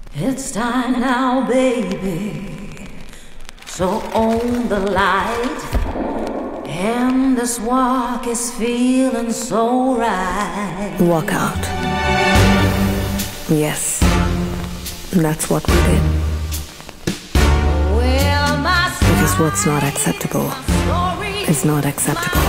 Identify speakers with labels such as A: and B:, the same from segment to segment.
A: It's time now, baby, so own the light. And this walk is feeling so right.
B: Walk out. Yes, that's what we did. Because what's not acceptable is not acceptable.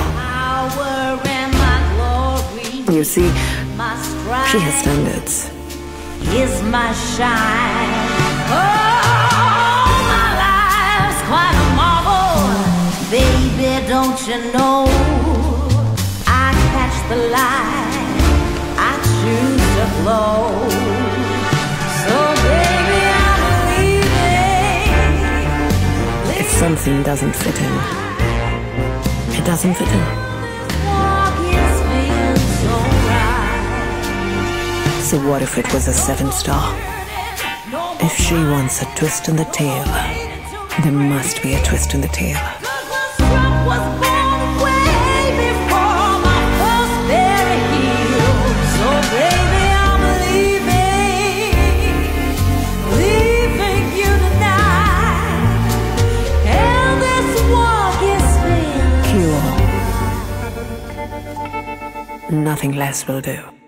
B: You see, she has standards.
A: Is my shine. Oh, my life's quite a marvel. Baby, don't you know? I catch the light, I choose to flow. So baby, I'm leaving.
B: If something doesn't fit in, it doesn't fit in. So what if it was a 7-star? If she wants a twist in the tail, there must be a twist in the tail. Queo. Nothing less will do.